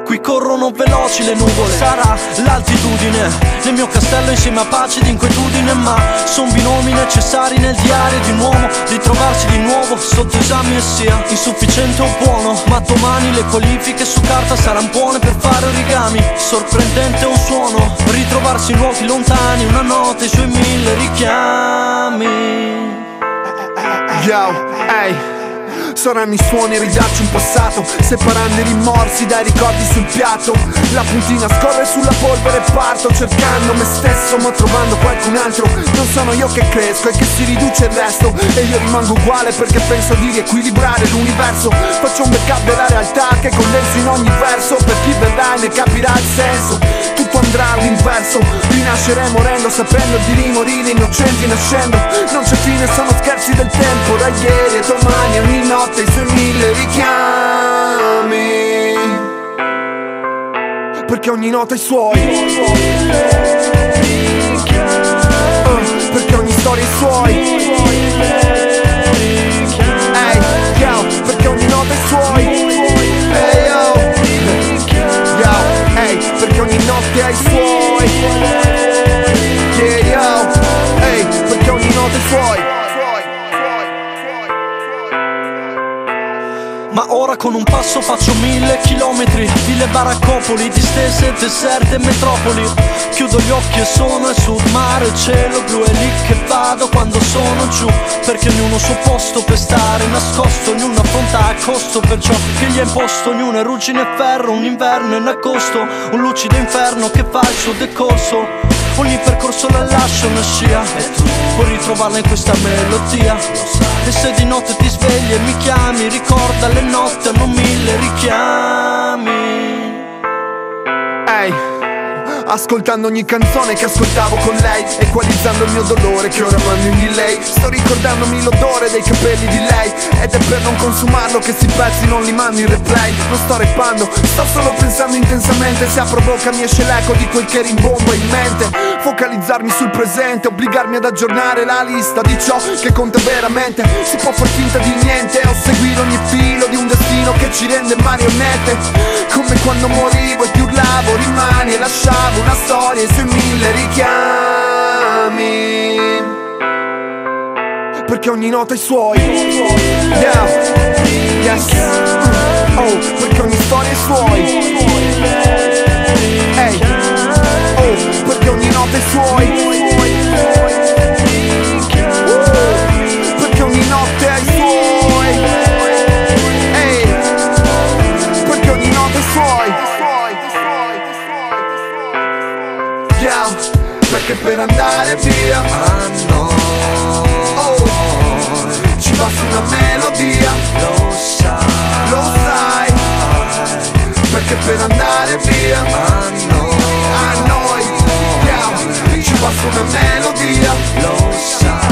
Qui corrono veloci le nuvole, sarà l'altitudine nel mio castello insieme a pace ed inquietudine. Ma son binomi necessari nel diario di un uomo. Ritrovarsi di nuovo sotto esami e sia insufficiente o buono. Ma domani le qualifiche su carta saranno buone per fare origami. Sorprendente un suono, ritrovarsi in luoghi lontani, una notte e i suoi 1000 richiami. Yo, ehi, saranno i suoni a ridarci un passato, separando i rimorsi dai ricordi sul piatto. La puntina scorre sulla polvere e parto, cercando me stesso ma trovando qualcun altro. Non sono io che cresco e che si riduce il resto, e io rimango uguale perché penso di riequilibrare l'universo. Faccio un backup della realtà che condenso in ogni verso. Per chi verrà ne capirà il senso. Tutto andrà all'inverso, rinasceremo morendo, sapendo di rimorire innocenti nascendo. Non c'è fine, sono scherzi del tempo, da ieri a domani, ogni notte i suoi 1000 richiami. Perché ogni nota ha i suoi, perché ogni storia ha i suoi. Ehi, yo, perché ogni nota ha i suoi. Ehi, yo, yo, ehi, perché ogni notte ha i suoi. Yeah, yo, ehi, perché ogni nota ha i suoi. Ma ora con un passo faccio 1000 chilometri, ville baraccopoli, distese, deserte e metropoli. Chiudo gli occhi e sono sul mare, cielo blu, è lì che vado quando sono giù. Perché ognuno il suo posto per stare nascosto, ognuno affronta a costo per ciò che gli è imposto. Ognuno è ruggine e ferro, un inverno in agosto, un lucido inferno che fa il suo decorso. Ogni percorso la lascia una scia, e tu puoi ritrovarla in questa melodia. E se di notte ti svegli e mi chiami, ricorda le notti hanno 1000 richiami. Ehi, ascoltando ogni canzone che ascoltavo con lei, equalizzando il mio dolore che ora mando in delay. Sto ricordandomi l'odore dei capelli di lei, ed è per non consumarlo che sti pezzi non li mando in replay. Non sto rappando, sto solo pensando intensamente. Se apro bocca mi esce l'eco di quel che rimbombo in mente. Focalizzarmi sul presente, obbligarmi ad aggiornare la lista di ciò che conta veramente. Si può far finta di niente o seguire ogni filo di un destino che ci rende marionette. Come quando morivo e ti urlavo rimani, e lasciavo una storia e i suoi 1000 richiami. Perché ogni nota ha i suoi. Yeah, yes, oh, perché ogni storia ha i suoi. Ehi, oh, perché ogni nota ha i suoi. Perché ogni notte ha i suoi. Ehi, perché ogni nota ha i suoi. Yeah, perché per andare via a noi ci basta una melodia, lo sai, perché per andare via a noi, yeah, ci basta una melodia, lo sai.